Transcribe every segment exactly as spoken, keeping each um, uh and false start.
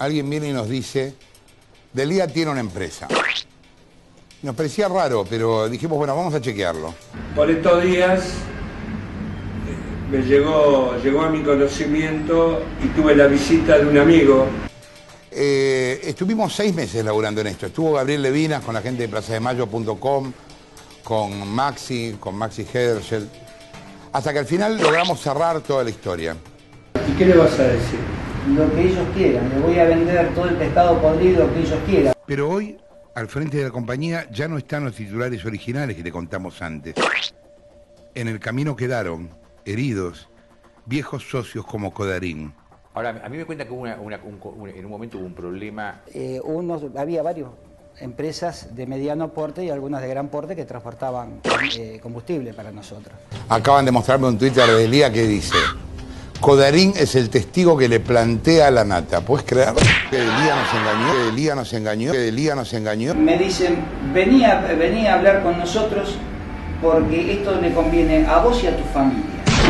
alguien viene y nos dice, Delía tiene una empresa. Nos parecía raro, pero dijimos, bueno, vamos a chequearlo. Por estos días me llegó, llegó a mi conocimiento y tuve la visita de un amigo. Eh, estuvimos seis meses laburando en esto. Estuvo Gabriel Levinas con la gente de plaza de mayo punto com, con Maxi, con Maxi Hederschild, hasta que al final logramos cerrar toda la historia. ¿Y qué le vas a decir? Lo que ellos quieran, les voy a vender todo el pescado podrido que ellos quieran. Pero hoy, al frente de la compañía, ya no están los titulares originales que te contamos antes. En el camino quedaron, heridos, viejos socios como Codarín. Ahora, a mí me cuenta que hubo una, una, un, un, en un momento hubo un problema. Eh, unos, había varias empresas de mediano porte y algunas de gran porte que transportaban eh, combustible para nosotros. Acaban de mostrarme un Twitter de Delía que dice, Codarín es el testigo que le plantea a la nata. ¿Puedes creer? Que Delía nos engañó, que Delía nos engañó, que Delía nos engañó. Me dicen, vení a, vení a hablar con nosotros porque esto le conviene a vos y a tu familia.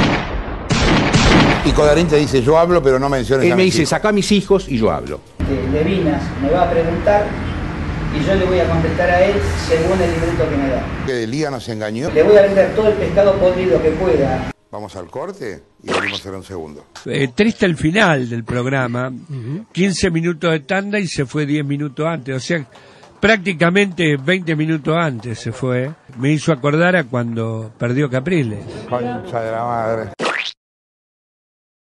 Y Codarín te dice, yo hablo, pero no menciones Él a me mis dice, hijos. saca a mis hijos y yo hablo. Que Levinas me va a preguntar y yo le voy a contestar a él según el libreto que me da. Que Delía nos engañó. Le voy a vender todo el pescado podrido que pueda. Vamos al corte y venimos en un segundo. Eh, triste el final del programa, uh-huh. quince minutos de tanda y se fue diez minutos antes, o sea, prácticamente veinte minutos antes se fue. Me hizo acordar a cuando perdió Capriles. Concha de la madre.